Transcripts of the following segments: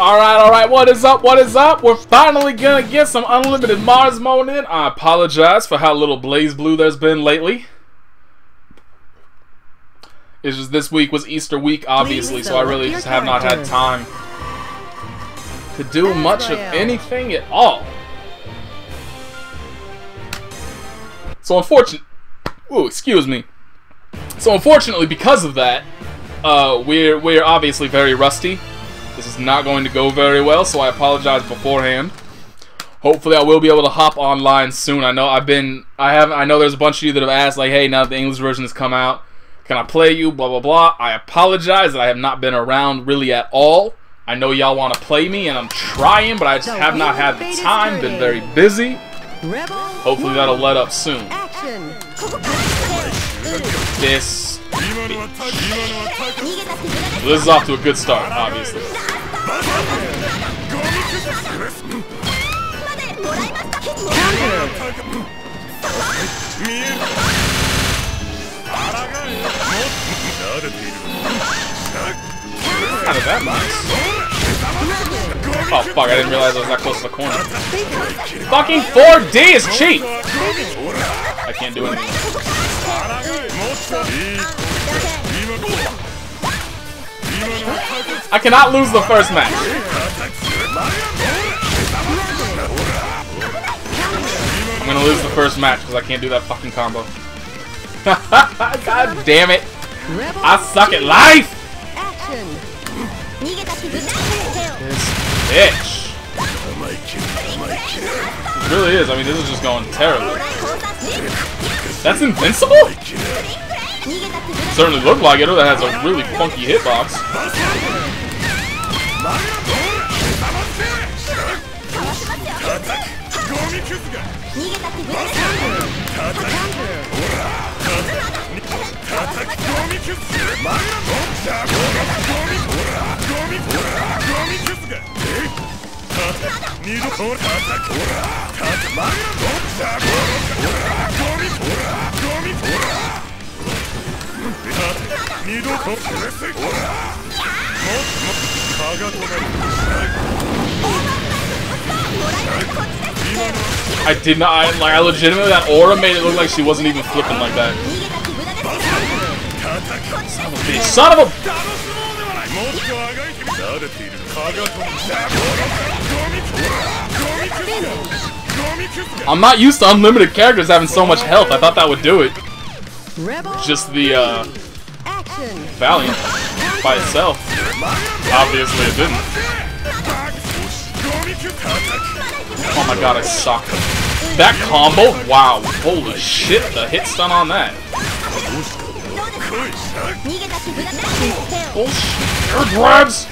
Alright, what is up, what is up? We're finally gonna get some unlimited Mars mode in. I apologize for how little BlazBlue there's been lately. It's just this week was Easter week, obviously, so I really just have not had time to do much of anything at all. So unfortunately, because of that, we're obviously very rusty. This is not going to go very well, so I apologize beforehand. Hopefully I will be able to hop online soon. I know there's a bunch of you that have asked, like, hey, now that the English version has come out, can I play you, blah, blah, blah. I apologize that I have not been around really at all. I know y'all want to play me, and I'm trying, but I just have not had the time, been very busy. Hopefully that'll let up soon. This is off to a good start, obviously. How did that nice? Oh fuck, I didn't realize I was that close to the corner. Fucking 4D is cheap! I can't do anything. I cannot lose the first match. I'm gonna lose the first match because I can't do that fucking combo. God damn it! I suck at life! This bitch. It really is. I mean, this is just going terribly. That's invincible? Certainly looked like it, or that has a really funky hitbox. I did not. I legitimately, that aura made it look like she wasn't even flipping like that. Son of a bitch! Son of a! I'm not used to unlimited characters having so much health. I thought that would do it. Just the Valiant by itself. Obviously it didn't. Oh my god, I suck. That combo? Wow. Holy shit, the hit stun on that. Bullshit. Air grabs!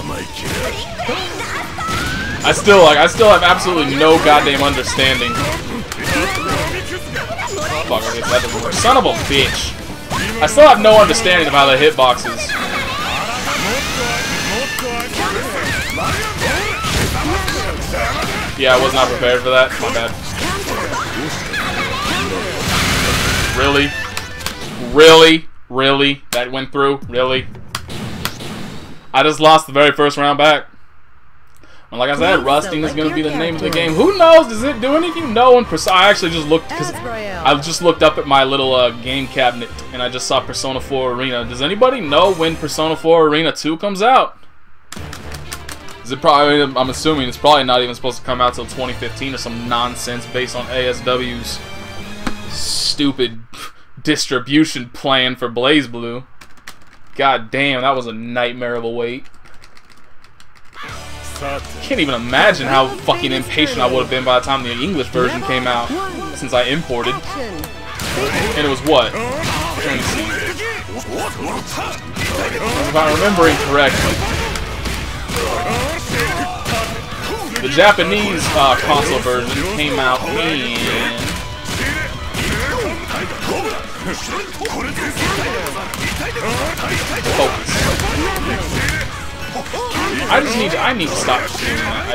I still have absolutely no goddamn understanding. Fuck, I guess that doesn't work. Son of a bitch! I still have no understanding of how the hitboxes. Yeah, I was not prepared for that. My bad. Really? Really? Really? That went through? Really? I just lost the very first round back. And like I said, rusting is going to be the name of the game. Who knows? Does it do anything? No one. I actually just looked, because I just looked up at my little game cabinet and I just saw Persona 4 Arena. Does anybody know when Persona 4 Arena 2 comes out? Is it probably? I'm assuming it's probably not even supposed to come out till 2015 or some nonsense based on ASW's stupid distribution plan for BlazBlue. God damn, that was a nightmare of a wait. Can't even imagine how fucking impatient I would have been by the time the English version came out, since I imported. And it was what? Let me see. If I'm remembering correctly, the Japanese console version came out in... Focus. I need to stop doing that.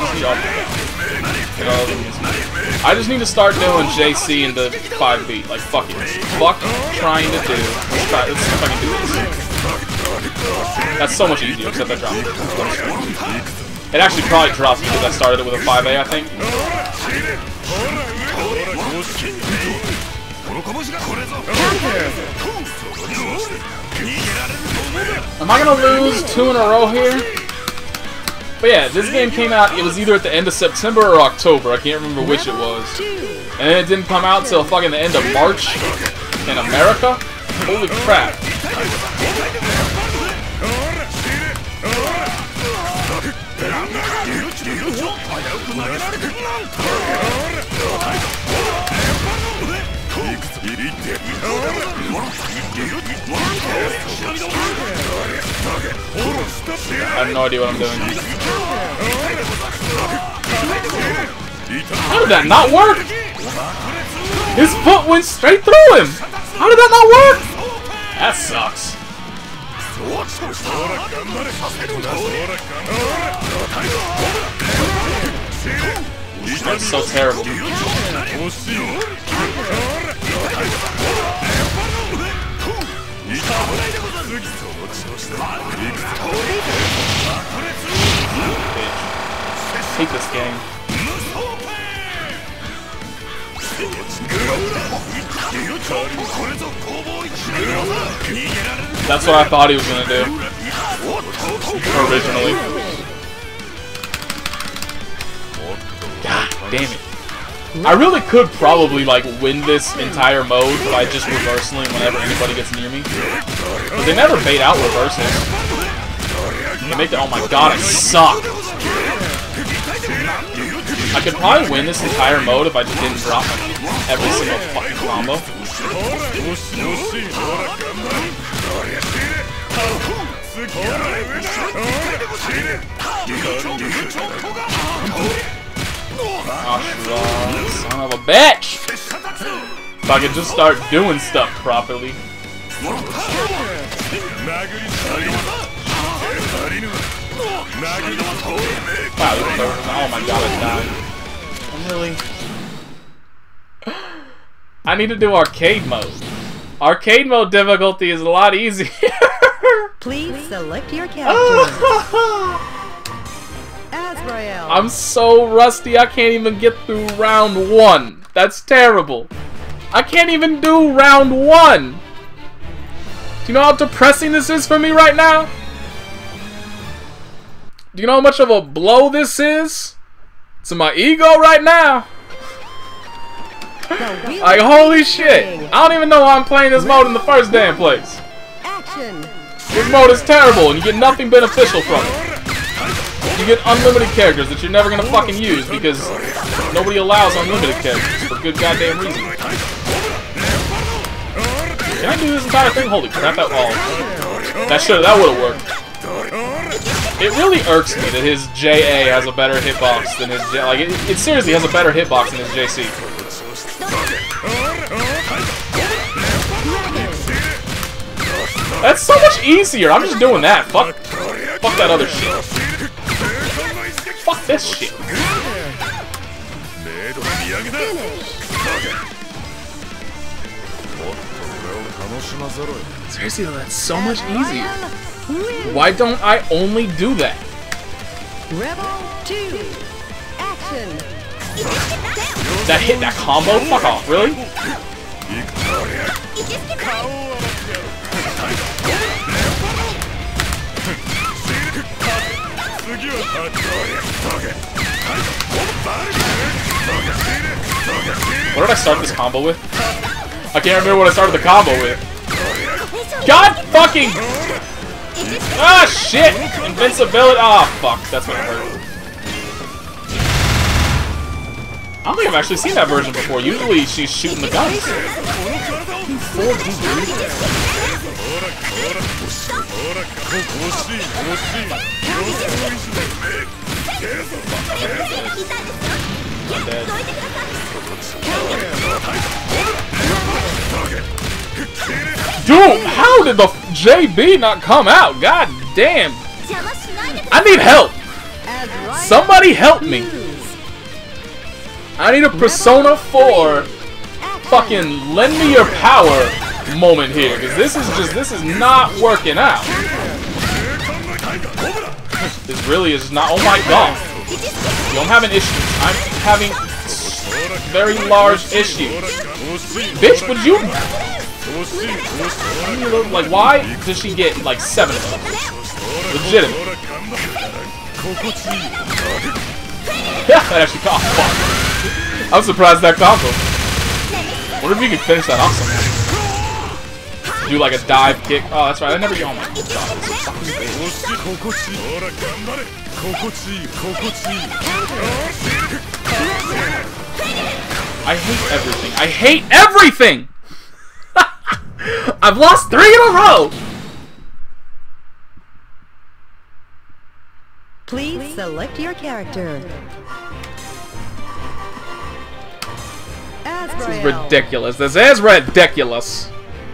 I just need to start doing JC into 5 beat. Like, fuck it. Fuck trying to do. Let's see if I can do this. That's so much easier, except I dropped it. It actually probably drops because I started it with a 5A, I think. Am I gonna lose 2 in a row here? But yeah, this game came out, it was either at the end of September or October, I can't remember which it was. And then it didn't come out till fucking the end of March in America? Holy crap. I have no idea what I'm doing. How did that not work? His foot went straight through him! How did that not work? That sucks. That's so terrible. Hate this game. That's what I thought he was gonna do. Originally. God damn it. I really could probably like win this entire mode by just reversing whenever anybody gets near me. But they never bait out reversals. They make it, oh my god, I suck. I could probably win this entire mode if I just didn't drop every single fucking combo. Oh, son of a bitch! If I could just start doing stuff properly. Wow, oh my god, I died. I'm really... I need to do arcade mode. Arcade mode difficulty is a lot easier. Please select your character. Azrael. I'm so rusty, I can't even get through round 1. That's terrible. I can't even do round 1. Do you know how depressing this is for me right now? Do you know how much of a blow this is to my ego right now? Like, holy shit. I don't even know why I'm playing this mode in the first damn place. This mode is terrible and you get nothing beneficial from it. You get unlimited characters that you're never gonna fucking use because nobody allows unlimited characters for good goddamn reason. Can I do this entire thing? Holy crap, that would've worked. It really irks me that his JA has a better hitbox than his like it seriously has a better hitbox than his JC. That's so much easier. I'm just doing that. Fuck that other shit. Fuck this shit. Seriously though, that's so much easier. Why don't I only do that? Rebel 2. Action. That hit that combo? Fuck off, really? What did I start this combo with? I can't remember what I started the combo with. God fucking... Ah, shit! Invincibility... Ah, fuck. That's what it hurt. I don't think I've actually seen that version before. Usually she's shooting the guns. I'm dead. Dude, how did the JB not come out? God damn. I need help. Somebody help me. I need a Persona 4 fucking lend me your power moment here, because this is not working out. This really is not. Oh my god. Yo, I'm having issues. I'm having very large issues. Bitch, would you? Like, why does she get like 7 of them? Legitimate. Yeah, that actually caught. Fuck. I'm surprised that combo. Wonder if you can finish that off somehow. Do like a dive kick. Oh, that's right. I never. Oh my god. I hate everything. I hate everything! I've lost 3 in a row! Please select your character. This is ridiculous. This is ridiculous.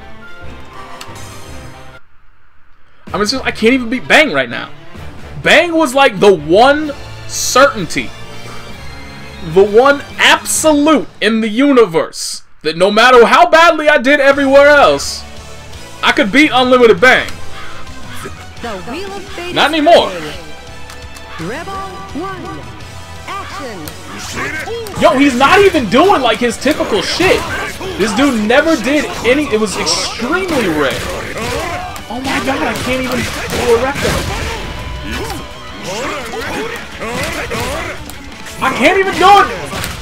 I can't even beat Bang right now. Bang was like the one certainty. The one absolute in the universe that no matter how badly I did everywhere else, I could beat Unlimited Bang. The Wheel of Fate. Not anymore. Rebel 1. Action. Yo, he's not even doing like his typical shit. This dude never did any. It was extremely rare. Oh my god, I can't even do a rectum. I can't even do it!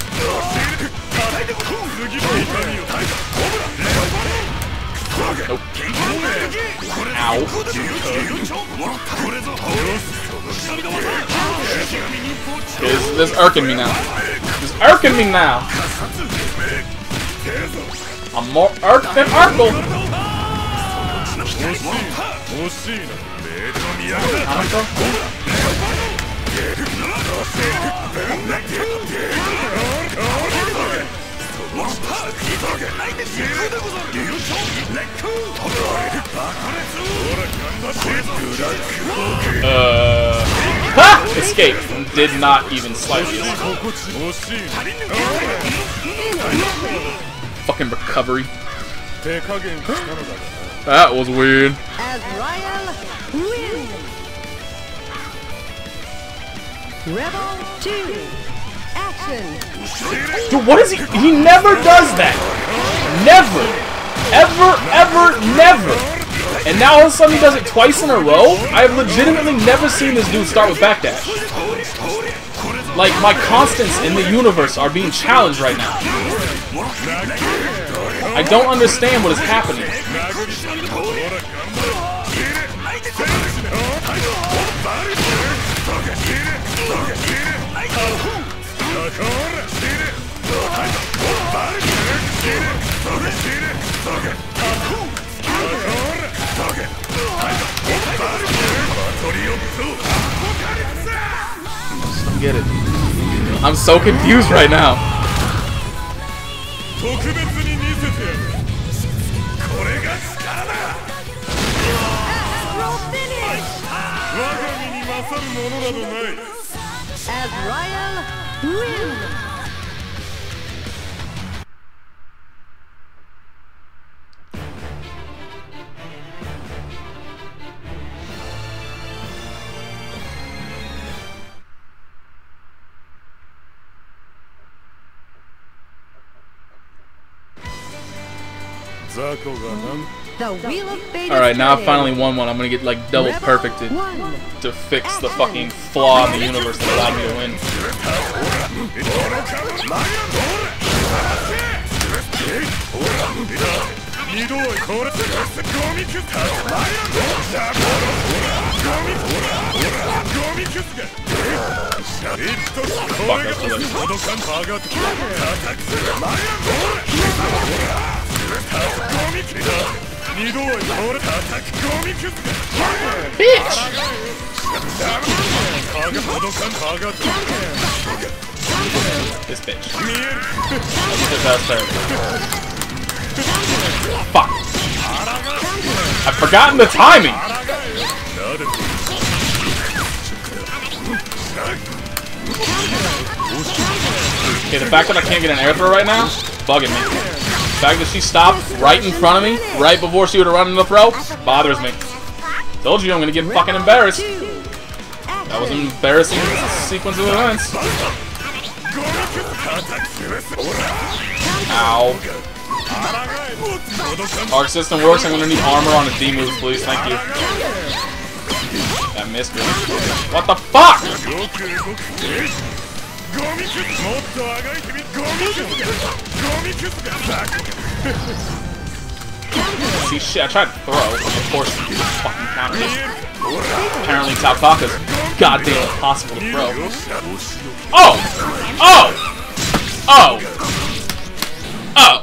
Nope. Ow. This irking me now. This irking me now. I'm more irked than Urkel. Ha! Escape. Did not even slightly escape. Fucking recovery. That was weird. Azrael wins. Rebel 2. Action. Dude, what is he? He never does that. Never. Ever, ever, never. And now all of a sudden he does it twice in a row? I have legitimately never seen this dude start with backdash. Like, my constants in the universe are being challenged right now. I don't understand what is happening. I get it. I'm so confused right now. Azrael wins. The Wheel of Fate. Alright, now I finally won one. I'm gonna get like double perfected to fix the fucking flaw in the universe that allowed me to win. Fuck, that's delicious. Bitch! This bitch. This ass terrible. Fuck. I've forgotten the timing! Okay, the fact that I can't get an air throw right now, bugging me. The fact that she stopped right in front of me, right before she would have run into the throw, bothers me. Told you I'm gonna get fucking embarrassed. That was an embarrassing sequence of events. Ow. Arc system works. I'm gonna need armor on a D move, please. Thank you. That missed me. What the fuck? See, shit, I tried to throw. Of course, fucking counter. Apparently, Tautaka's goddamn impossible to throw. Oh! Oh! Oh! Oh!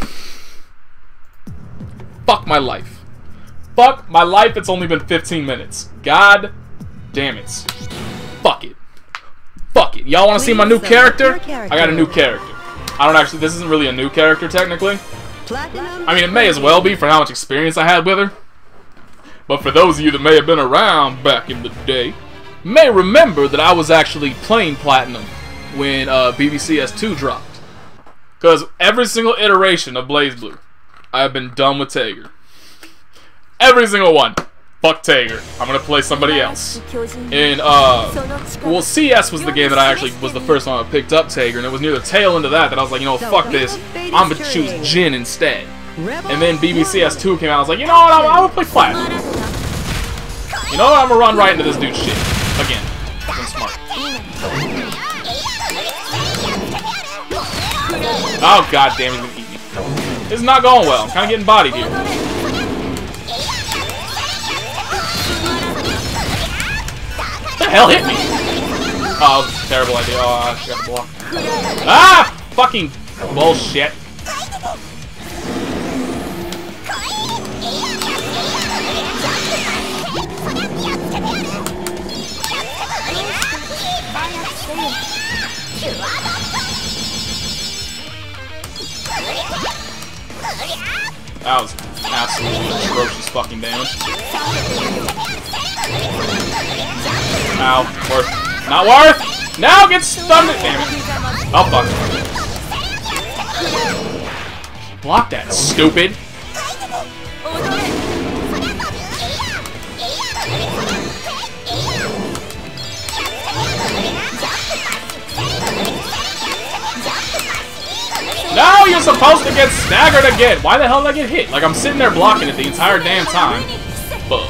Fuck my life. Fuck my life, it's only been 15 minutes. God damn it. Fuck it. Fuck it. Y'all wanna see my new character? I got a new character. I don't actually, this isn't really a new character, technically. I mean, it may as well be for how much experience I had with her. But for those of you that may have been around back in the day, may remember that I was actually playing Platinum when BBCS2 dropped. Because every single iteration of BlazBlue, I have been done with Tager. Every single one. Fuck Tager. I'm gonna play somebody else. And, well, CS was the game that I actually was the first one I picked up Tager, and it was near the tail end of that I was like, you know, fuck this. I'm gonna choose Jin instead. And then BBCS2 came out, I was like, you know what, I'm gonna play Platinum. You know what, I'm gonna run right into this dude's shit. Again. I'm smart. Oh, god damn, he's gonna eat me. This is not going well. I'm kinda getting bodied here. What the hell hit me? Oh, terrible idea. Oh, I got to block. Ah! Fucking bullshit. That was absolutely atrocious fucking damage. Ow, worth. Not worth! Now get stunned! Damn it. Oh, fuck. Block that, stupid! No, you're supposed to get staggered again! Why the hell did I get hit? Like, I'm sitting there blocking it the entire damn time. But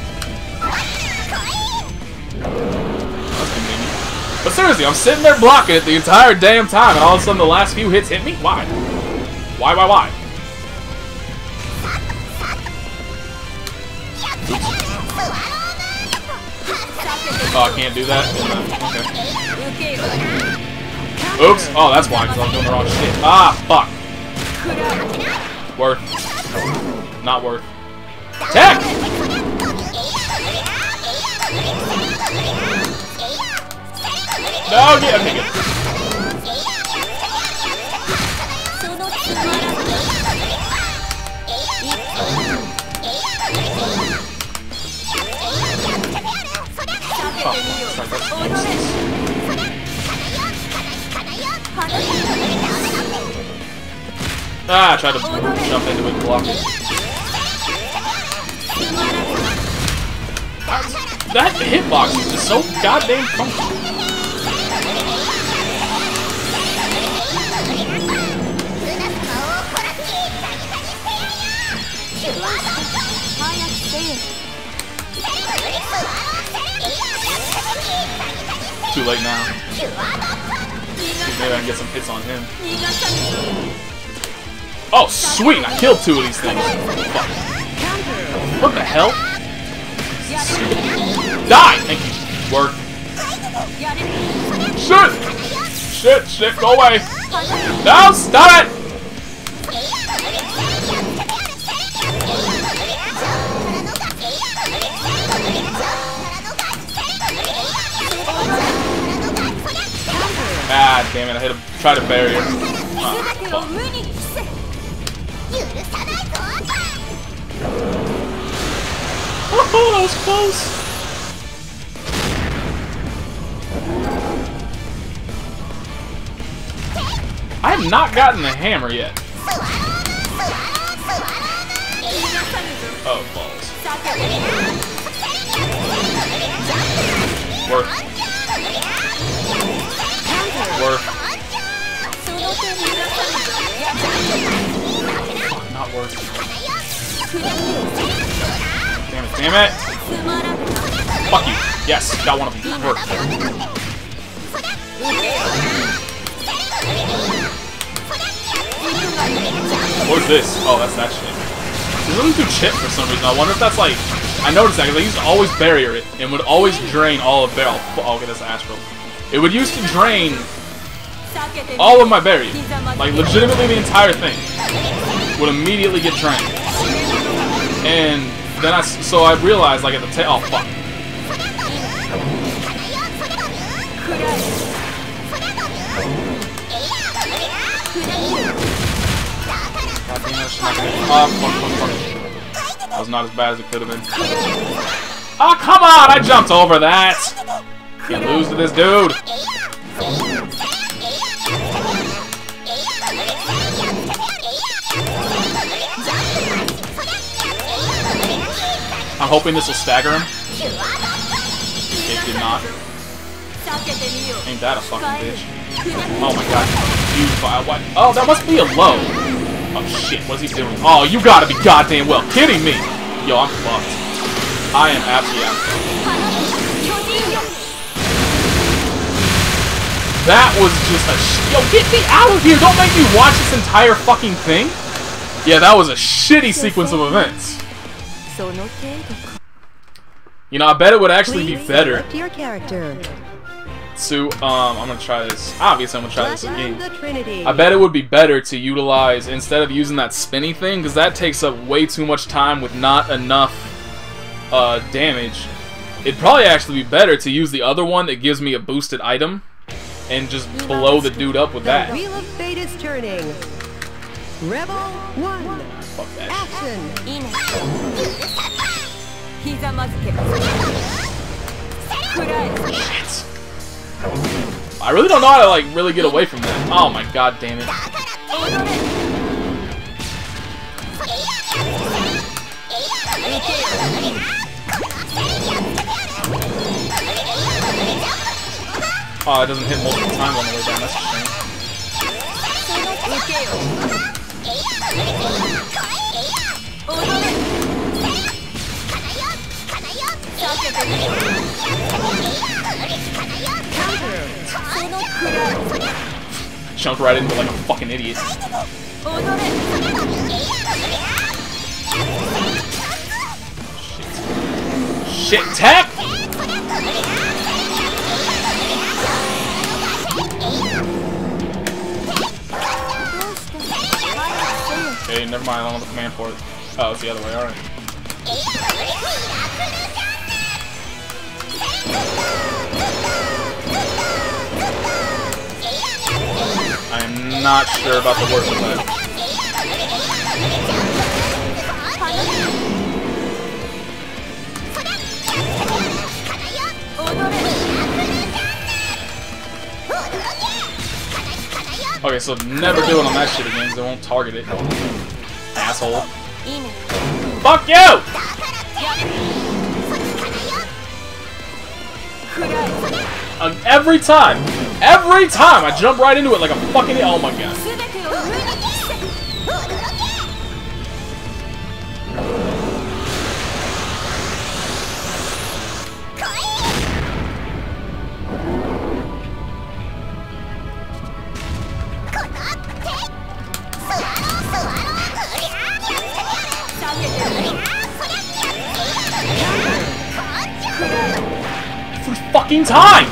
seriously, I'm sitting there blocking it the entire damn time, and all of a sudden the last few hits hit me? Why? Why? Oh, I can't do that? Okay. Oops. Oh, that's why, because I'm doing the wrong shit. Ah, fuck. Worth. Not worth. Tech! No, yeah, okay, good. Oh, I tried to jump into it and block it. That hitbox is just so goddamn funky. Too late now. Maybe I can get some hits on him. Oh, sweet! I killed two of these things. Fuck. What the hell? Die! Thank you. Work. Shit! Shit! Go away! No! Stop it! Ah, damn it, I hit him. Tried to bury him. Oh, that was close! I have not gotten the hammer yet. Oh, balls. Work. Work. Not work. Damn it, damn it! Fuck you. Yes, got one of them. Work. What's this? Oh, that's that shit. It doesn't do chip for some reason. I wonder if that's like... I noticed that because I used to always barrier it and would always drain all of barrel. Oh, okay, that's Astral. It would used to drain all of my barrier. Like, legitimately the entire thing would immediately get drained. And then so I realized, like, at the tail... Oh, fuck. Fuck. That was not as bad as it could have been. Oh, come on! I jumped over that! Can't lose to this dude! I'm hoping this will stagger him. It did not. Ain't that a fucking bitch? Oh my god. What? Oh, that must be a low. Oh shit, what is he doing? Oh, you gotta be goddamn well kidding me! Yo, I'm fucked. I am absolutely out. That was just a yo, get me out of here! Don't make me watch this entire fucking thing! Yeah, that was a shitty sequence of events. You know, I bet it would actually be better. Your character. So, I'm gonna try this. Obviously, I'm gonna try this again. I bet it would be better to utilize, instead of using that spinny thing, because that takes up way too much time with not enough damage. It'd probably actually be better to use the other one that gives me a boosted item, and just blow the dude up with that. The Wheel of Fate is turning. Rebel 1. Fuck that shit. I really don't know how to, like, really get away from that. Oh my god damn it. Oh, it doesn't hit multiple times on the way down, that's a shame. Jumped right into like a fucking idiot. Shit, tech! Okay, never mind, I don't have the command for it. Oh, it's the other way, alright. I'm not sure about the work of that. Okay, so never do it on that shit again because it won't target it. Asshole. Fuck you! Every time I jump right into it like a fucking... Oh my god. Every fucking time!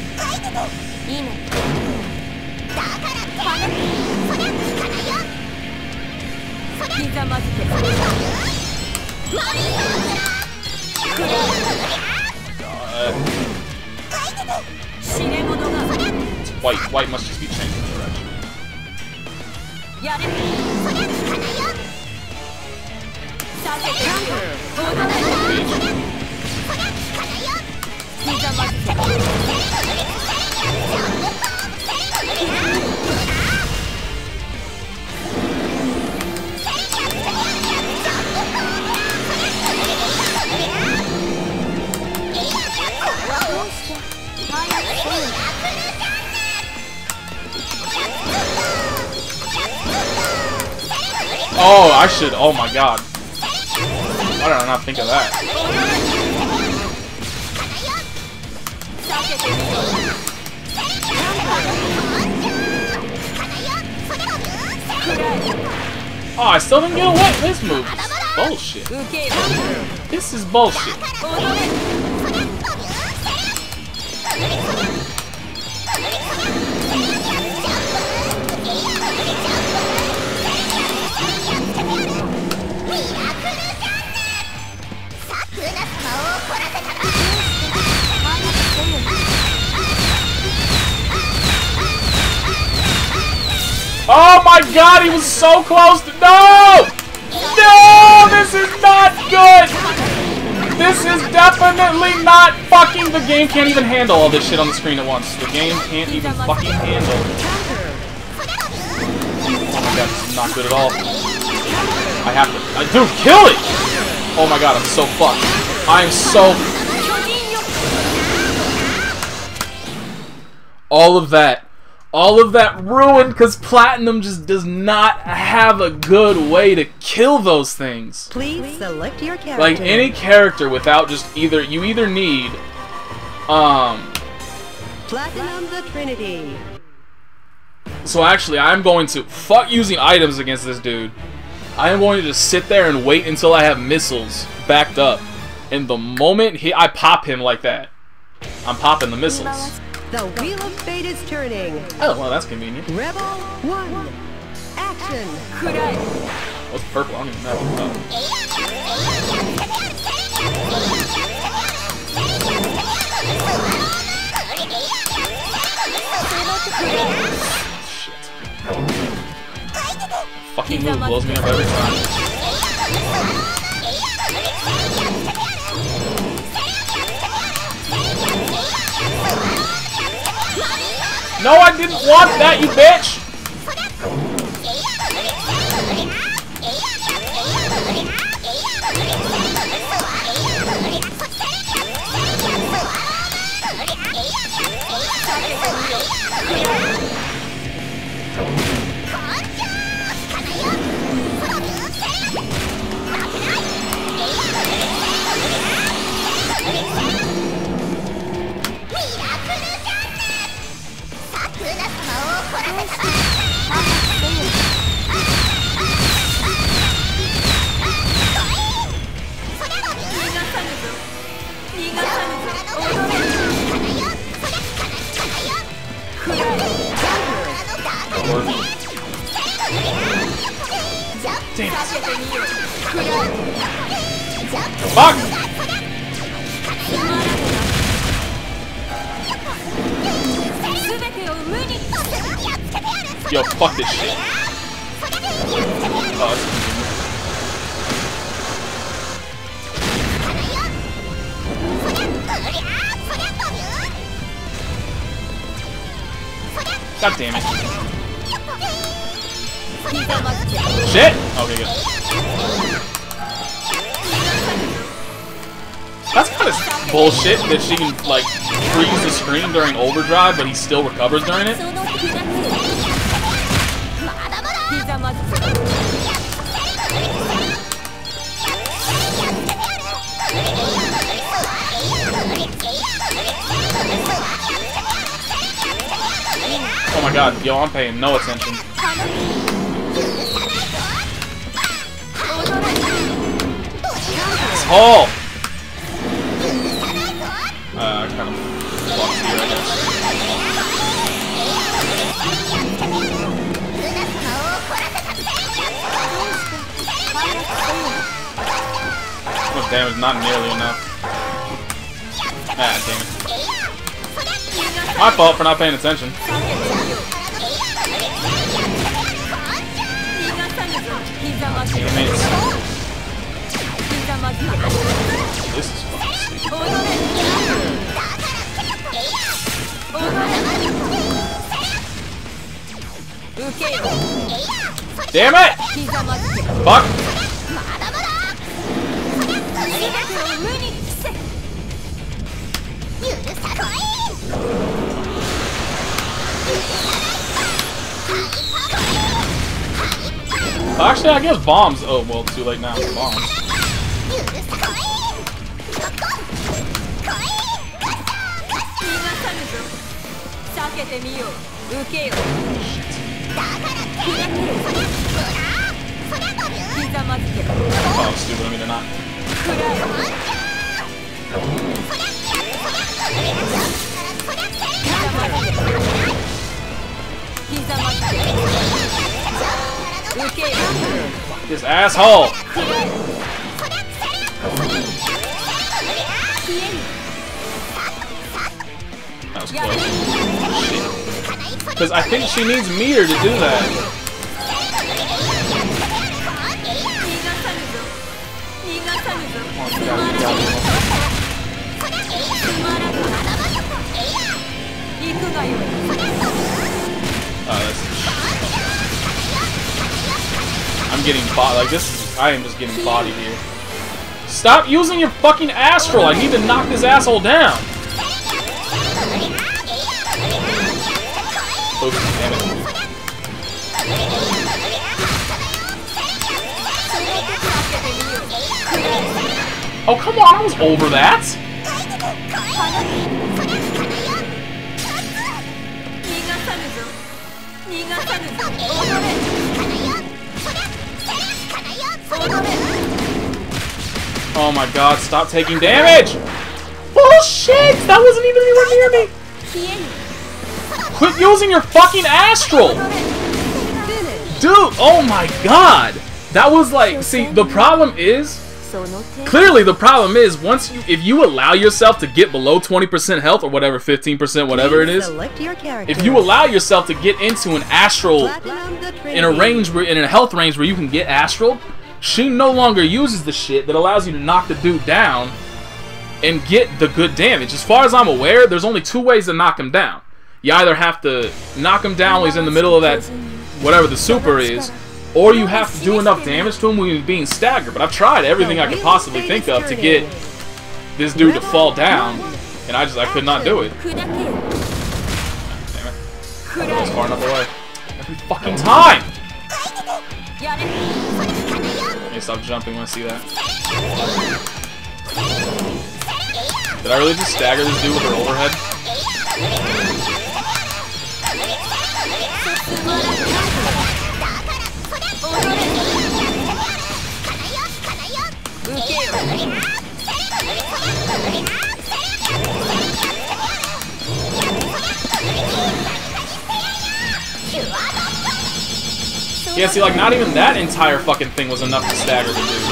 It's white. White must just be changing direction. Oh, I should. Oh my god. Why did I not think of that? Oh, I still didn't get away. This move is bullshit. This is bullshit. Oh my god, he was so close to— No! No! This is not good! This is definitely not fucking— The game can't even handle all this shit on the screen at once. The game can't even fucking handle it. Oh my god, this is not good at all. I have to— dude, kill it! Oh my god, I'm so fucked. I am so— All of that ruined because Platinum just does not have a good way to kill those things. Please select your character. Like any character without just either— you either need Platinum the Trinity. So actually I'm going to— fuck using items against this dude. I am going to just sit there and wait until I have missiles backed up. And the moment I pop him like that, I'm popping the missiles. The Wheel of Fate is turning. Oh, well, that's convenient. Rebel 1. Action. What's purple? I don't even know. Shit. Fucking move blows me up every time. No, I didn't want that, you bitch! Damn it. Fuck! Yo, fuck this shit. Oh, that's God damn it. Shit! Okay, good. That's kind of bullshit that she can, like, freeze the screen during overdrive, but he still recovers during it. Oh my god, yo, I'm paying no attention. Oh! I kind of fucked here, I guess. Oh, damage, not nearly enough. Ah, damn it. My fault for not paying attention. Teammates. This is fucking stupid. Damn it! Fuck! Actually, I guess bombs. Oh, well, too late now for bombs. Oh, stupid. I mean, they're not. This asshole! That was close. Because I think she needs meter to do that. Oh, I'm getting bodied. Like, this is. I am just getting bodied here. Stop using your fucking astral! I need to knock this asshole down! Oops, damn it. Oh, come on, I was over that! Oh my god, stop taking damage! Bullshit! That wasn't even anywhere near me! Quit using your fucking astral! Dude, oh my god! That was like, see, the problem is, clearly the problem is, if you allow yourself to get below 20% health, or whatever, 15%, whatever it is, if you allow yourself to get into an astral, in a health range where you can get astral, she no longer uses the shit that allows you to knock the dude down and get the good damage. As far as I'm aware, there's only two ways to knock him down. You either have to knock him down when he's in the middle of that, whatever the super is, or you have to do enough damage to him when he's being staggered. But I've tried everything I could possibly think of to get this dude to fall down, and I could not do it. Damn it. That was far enough away. Every fucking time! Let me stop jumping when I see that. Did I really just stagger this dude with her overhead? Yeah, see, like, not even that entire fucking thing was enough to stagger the dude.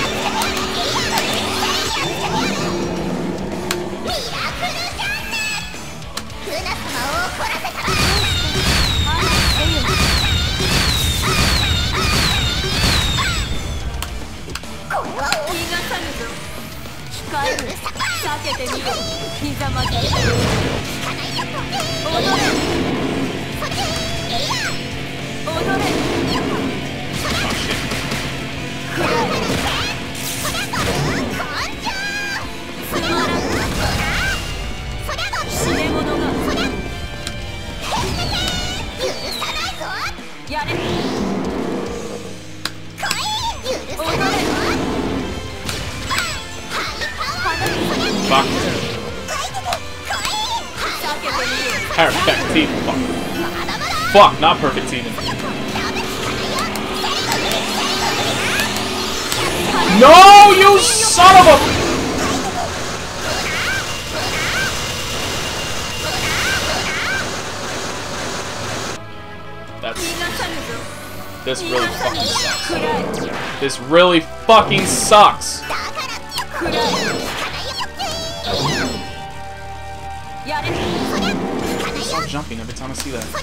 Fuck. Perfect team. Fuck. Fuck, not perfect team. No, you son of a... This really fucking sucks. This really fucking sucks. Stop jumping every time I see that.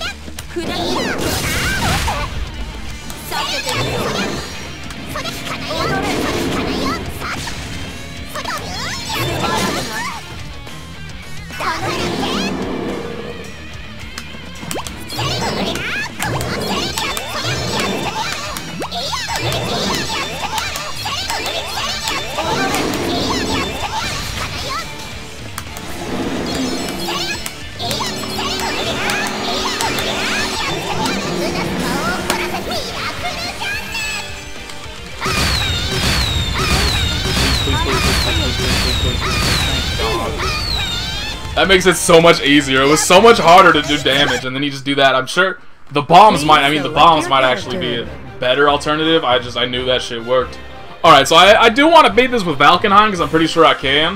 please, please, please, please, please, please, thank God. That makes it so much easier. It was so much harder to do damage, and then you just do that. I'm sure the bombs might, the bombs might actually be a better alternative. I knew that shit worked. Alright, so I do want to beat this with Valkenheim, because I'm pretty sure I can.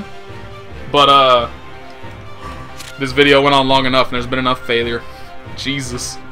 But, this video went on long enough, and there's been enough failure. Jesus.